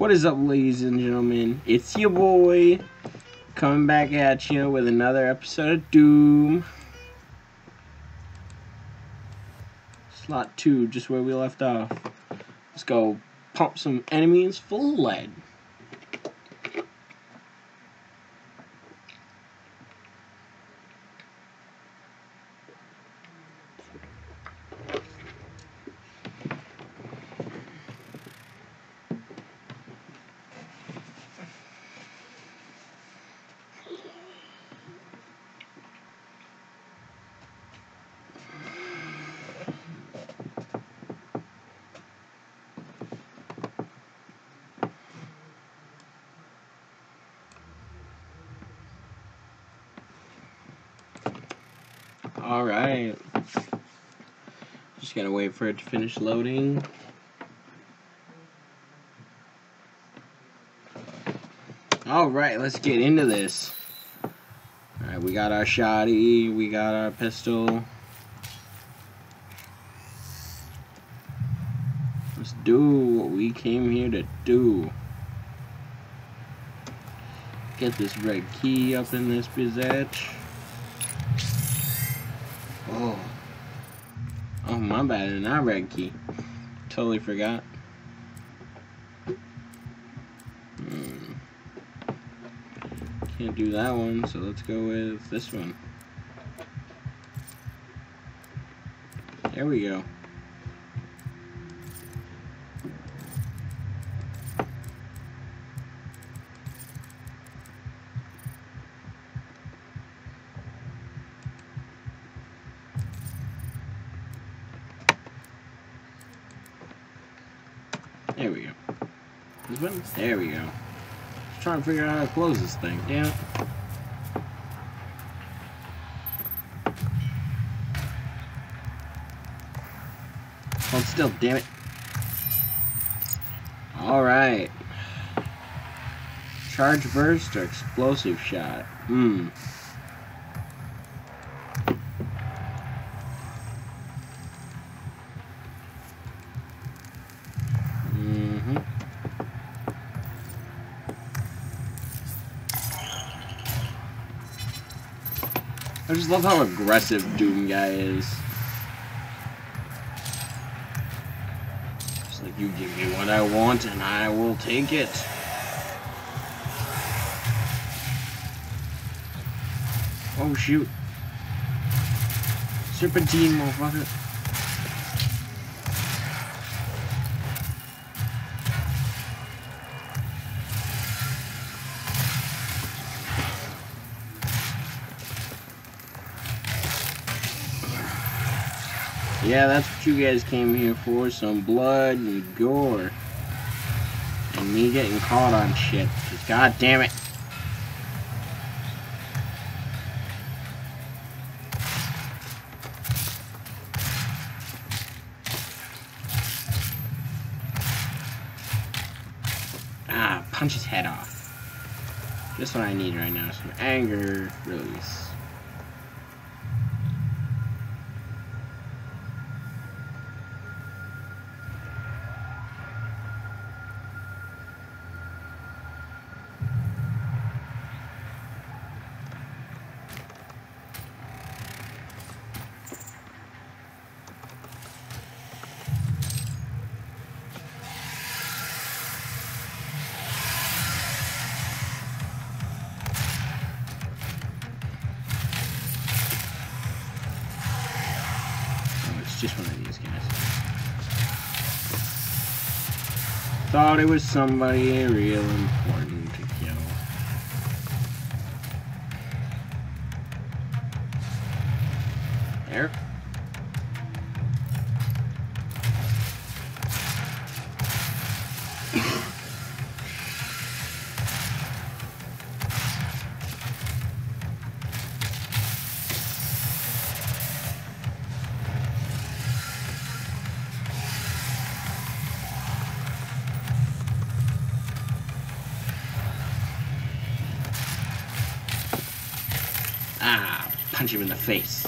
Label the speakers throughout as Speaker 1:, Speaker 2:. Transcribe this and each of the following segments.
Speaker 1: What is up, ladies and gentlemen? It's your boy coming back at you with another episode of Doom. Slot 2, just where we left off. Let's go pump some enemies full of lead. Alright. Just gotta wait for it to finish loading. Alright, let's get into this. Alright, we got our shotty, we got our pistol. Let's do what we came here to do. Get this red key up in this bizetch. Oh, my bad, not red key. Totally forgot. Can't do that one, so let's go with this one. There we go. There we go. This button? There we go. Just trying to figure out how to close this thing. Damn it. Hold still, damn it. Alright. Charge burst or explosive shot? I just love how aggressive Doom guy is. It's like, you give me what I want and I will take it. Oh shoot. Serpentine, motherfucker. Yeah, that's what you guys came here for, some blood and gore. And me getting caught on shit. Just god damn it. Ah, punch his head off. Just what I need right now, some anger release. Just one of these guys. Thought it was somebody real important to kill. There. Ah, punch him in the face.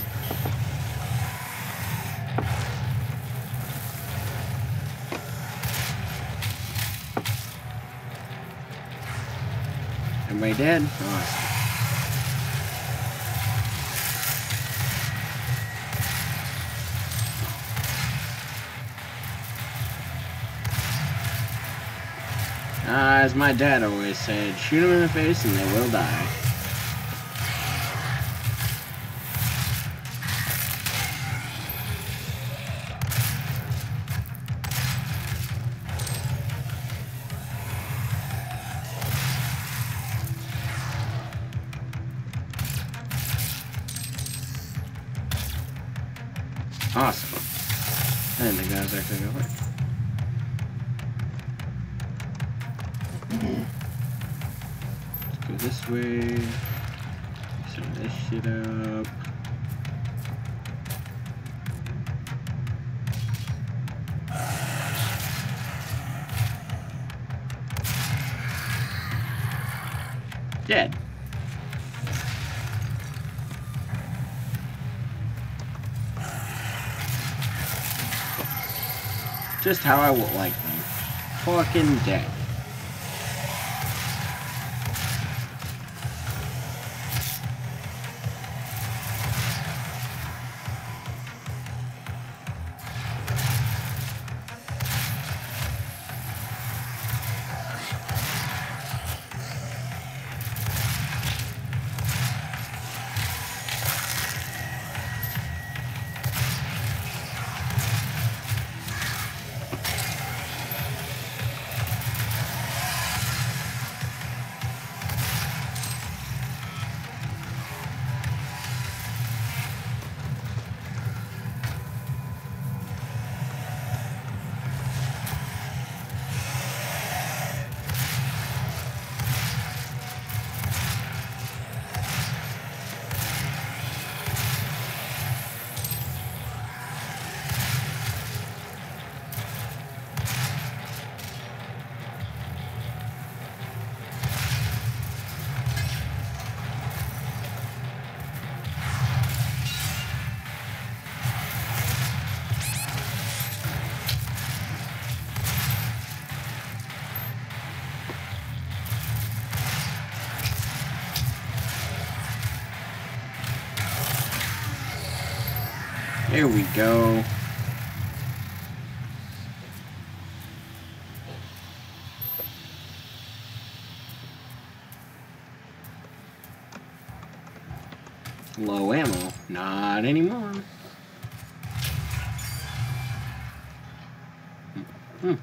Speaker 1: Everybody dead? Awesome. As my dad always said, shoot them in the face and they will die. Awesome. I didn't think that was actually gonna work. Let's go this way. Set this shit up. Dead. Just how I would like them. Fucking dead. There we go. Low ammo. Not anymore. Hmm.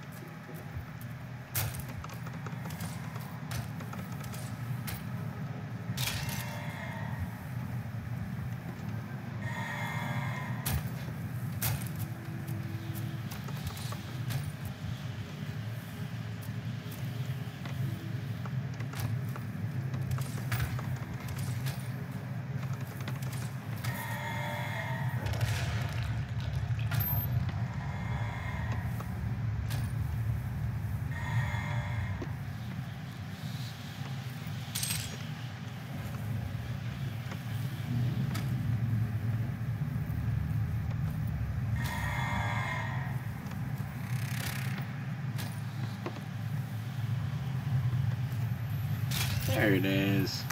Speaker 1: There it is.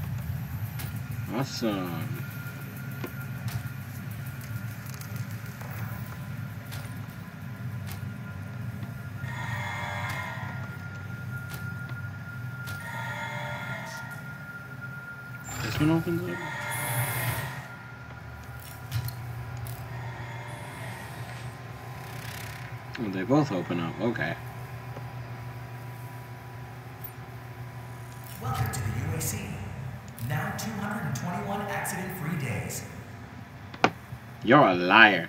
Speaker 1: Awesome. This one opens up. Oh, they both open up. Okay.
Speaker 2: Welcome to the UAC. Now 221 accident-free days.
Speaker 1: You're a liar.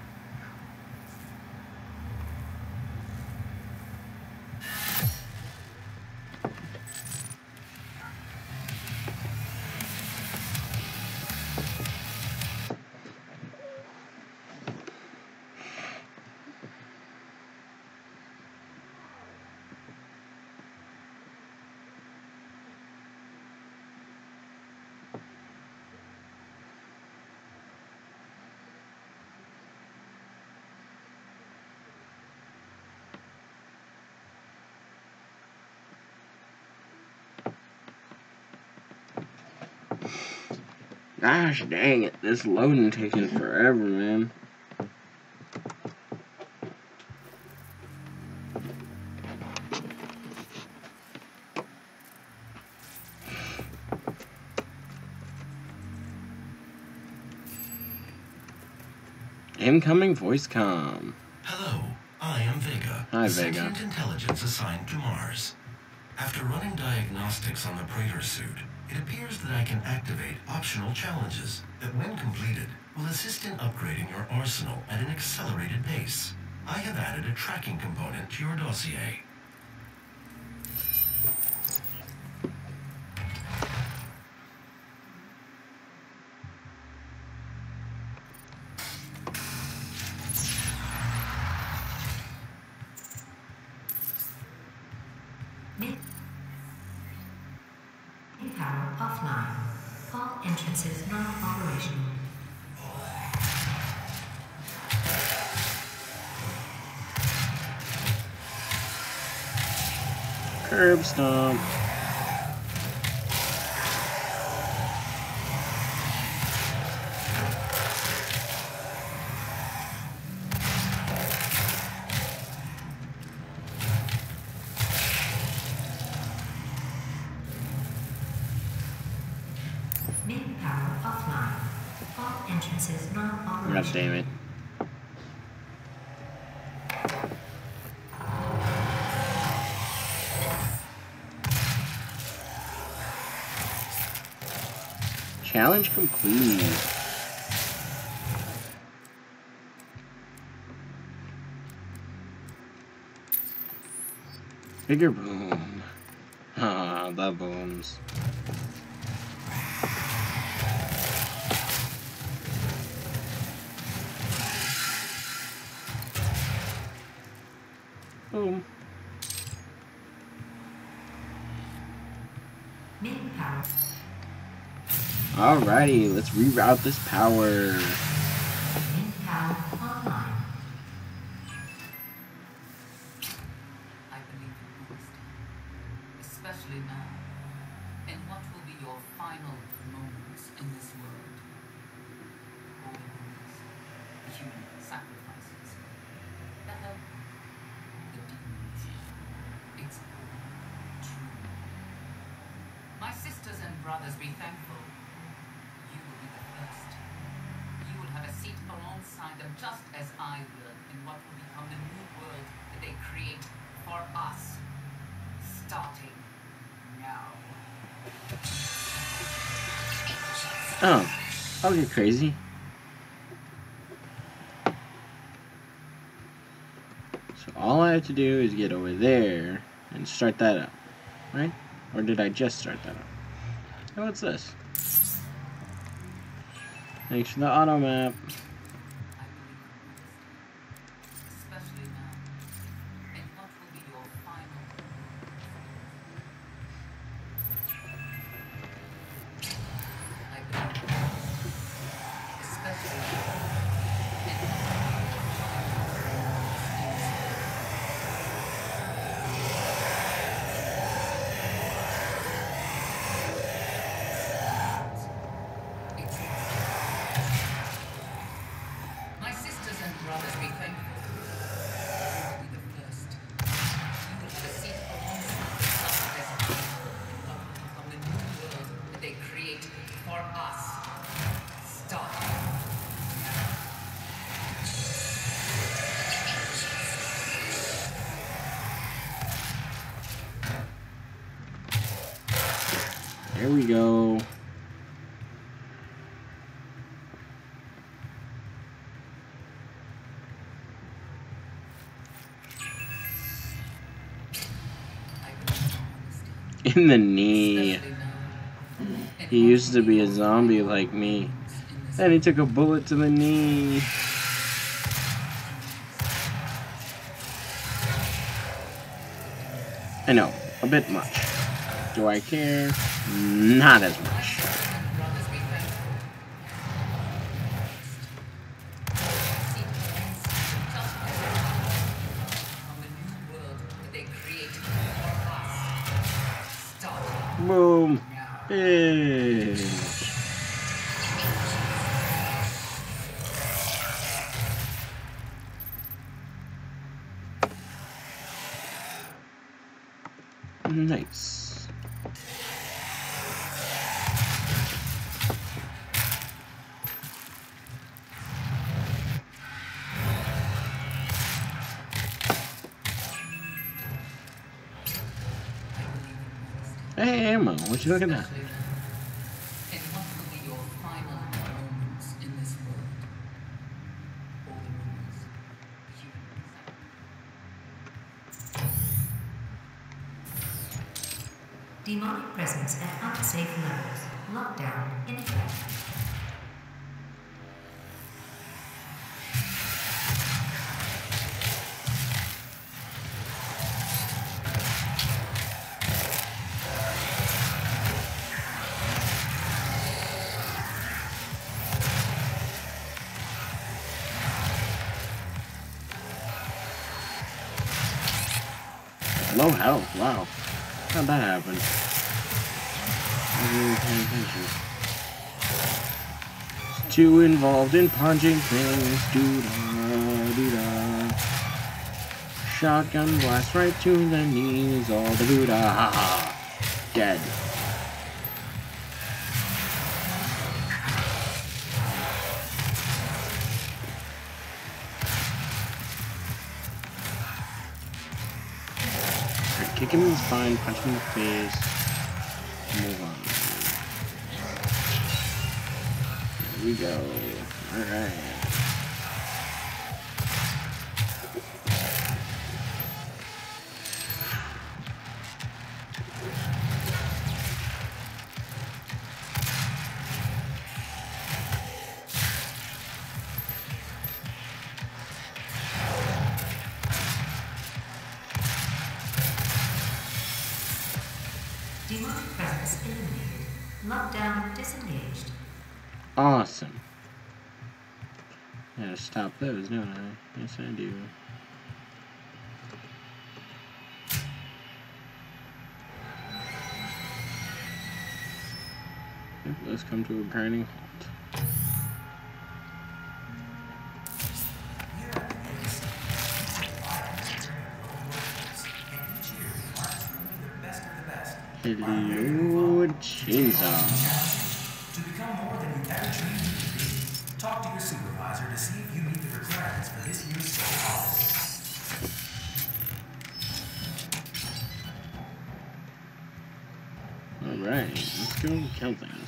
Speaker 1: Gosh dang it, this loading taking forever, man. Incoming voice comm.
Speaker 3: Hello, I am Vega.
Speaker 1: Hi,
Speaker 3: the
Speaker 1: Vega.
Speaker 3: sentient intelligence assigned to Mars. After running diagnostics on the Praetor suit, it appears that I can activate optional challenges that, when completed, will assist in upgrading your arsenal at an accelerated pace. I have added a tracking component to your dossier.
Speaker 4: Power offline. All entrances non-operational.
Speaker 1: Curb stomp.
Speaker 4: Main power offline. All entrances non-operational.
Speaker 1: God damn it. Challenge complete. Bigger boom. Ah, the booms. Boom.
Speaker 4: Main power.
Speaker 1: Alrighty, let's reroute this power.
Speaker 4: Main power online.
Speaker 5: I believe in honesty, especially now, in what will be your final moments in this world. Holy wars, human sacrifices, the hell, the demons. It's all true. My sisters and brothers, be thankful. You will be the first. You will have a seat alongside them, just as I will, in what will become the new world that they create for us. Starting now.
Speaker 1: Oh, I'll get crazy. So all I have to do is get over there and start that up, right? Or did I just start that up? Oh, what's this? Thanks for the auto map.
Speaker 5: I believe in honesty, especially now, in what will be your final. I believe in honesty, especially now, in what will be your My sisters and brothers, be thankful. You will be the first. You will have a seat alongside the success of the new world that they create for us. Stop.
Speaker 1: There we go. In the knee. He used to be a zombie like me. And he took a bullet to the knee. I know, a bit much. Do I care? Not as much. Boom. Bitch. Nice. Hey, Ammo, what you looking at?
Speaker 5: Especially now. And what will be your final moments in this world? All the rumors you
Speaker 4: Demonic presence at unsafe levels. Lockdown in effect.
Speaker 1: Low health, wow. How'd that happen? I wasn't even paying attention. It's too involved in punching things. Doo-da. Shotgun blast right to the knees. All the doo-da. Dead. Kick him in the spine, punch him in the face, move on. There we go. Alright.
Speaker 4: Demonic presence eliminated. Lockdown disengaged.
Speaker 1: Awesome. Gotta stop those, don't I? Yes, I do. Yep, let's come to a grinding halt. Hello, Chainsaw.
Speaker 2: To become more than you ever dreamed you could be, talk to your supervisor to see if you meet the requirements for this year's show holiday.
Speaker 1: Alright, let's go and kill things.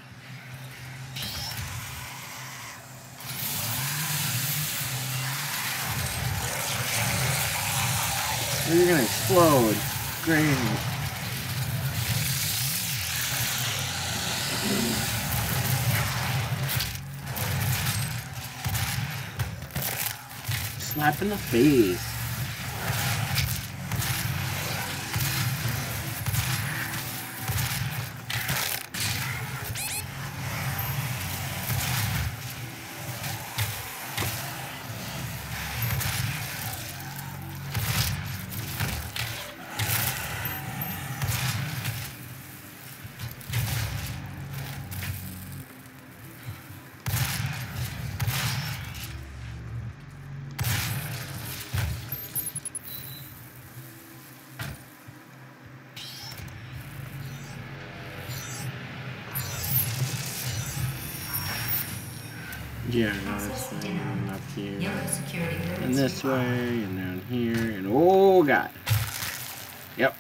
Speaker 1: You're gonna explode. Great. Slap in the face. Yeah, no, this way, and up here,
Speaker 4: Yellow security
Speaker 1: and
Speaker 4: clearance
Speaker 1: this
Speaker 4: required.
Speaker 1: way, and down here, and oh god. Yep.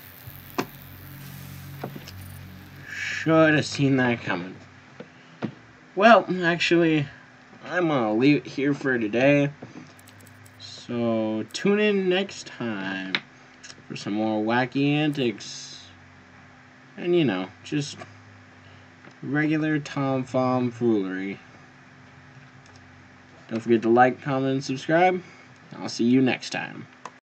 Speaker 1: Should have seen that coming. Well, actually, I'm gonna leave it here for today. So, tune in next time for some more wacky antics. And, you know, just regular Tom Fom foolery. Don't forget to like, comment, and subscribe. I'll see you next time.